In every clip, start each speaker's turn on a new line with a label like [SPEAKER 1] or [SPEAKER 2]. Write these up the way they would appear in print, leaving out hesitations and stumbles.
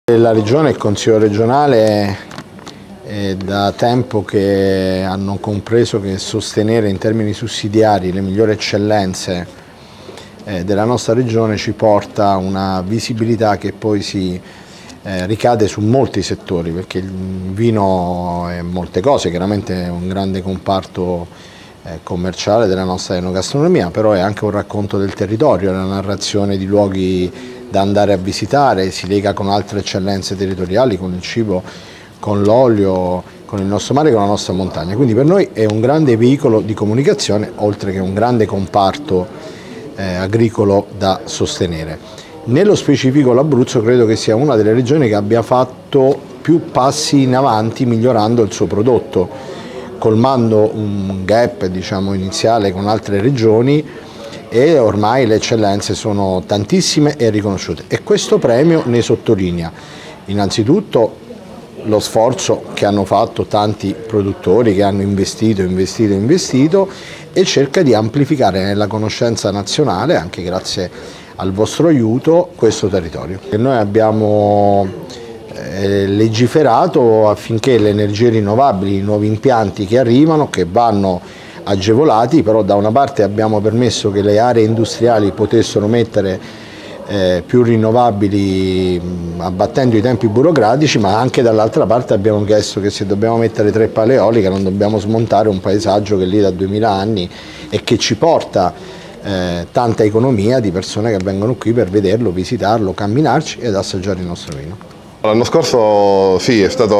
[SPEAKER 1] La Regione e il Consiglio regionale è da tempo che hanno compreso che sostenere in termini sussidiari le migliori eccellenze della nostra Regione ci porta a una visibilità che poi si ricade su molti settori, perché il vino è molte cose, chiaramente è un grande comparto commerciale della nostra enogastronomia, però è anche un racconto del territorio, la narrazione di luoghi da andare a visitare, si lega con altre eccellenze territoriali, con il cibo, con l'olio, con il nostro mare, con la nostra montagna. Quindi per noi è un grande veicolo di comunicazione, oltre che un grande comparto agricolo da sostenere. Nello specifico l'Abruzzo credo che sia una delle regioni che abbia fatto più passi in avanti migliorando il suo prodotto, colmando un gap, diciamo, iniziale con altre regioni, e ormai le eccellenze sono tantissime e riconosciute, e questo premio ne sottolinea innanzitutto lo sforzo che hanno fatto tanti produttori che hanno investito e cerca di amplificare nella conoscenza nazionale, anche grazie al vostro aiuto, questo territorio. E noi abbiamo legiferato affinché le energie rinnovabili, i nuovi impianti che arrivano, che vanno agevolati, però da una parte abbiamo permesso che le aree industriali potessero mettere più rinnovabili abbattendo i tempi burocratici, ma anche dall'altra parte abbiamo chiesto che se dobbiamo mettere 3 pale eoliche non dobbiamo smontare un paesaggio che è lì da 2000 anni e che ci porta tanta economia di persone che vengono qui per vederlo, visitarlo, camminarci ed assaggiare il nostro vino.
[SPEAKER 2] L'anno scorso sì, è stata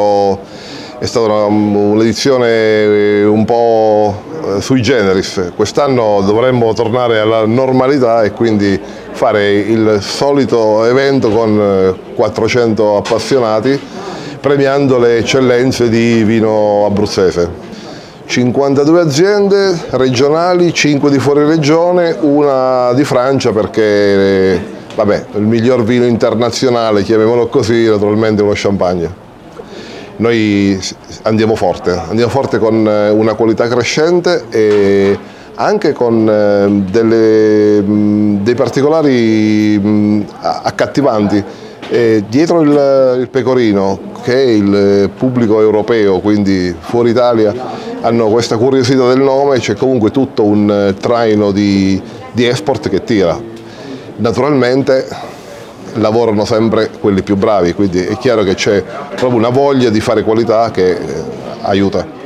[SPEAKER 2] un'edizione un po' sui generis. Quest'anno dovremmo tornare alla normalità e quindi fare il solito evento con 400 appassionati, premiando le eccellenze di vino abruzzese. 52 aziende regionali, 5 di fuori regione, una di Francia perché vabbè, il miglior vino internazionale, chiamiamolo così, naturalmente uno champagne. Noi andiamo forte con una qualità crescente e anche con dei particolari accattivanti. Dietro il pecorino, che è il pubblico europeo, quindi fuori Italia, hanno questa curiosità del nome, c'è comunque tutto un traino di export che tira. Naturalmente lavorano sempre quelli più bravi, quindi è chiaro che c'è proprio una voglia di fare qualità che aiuta.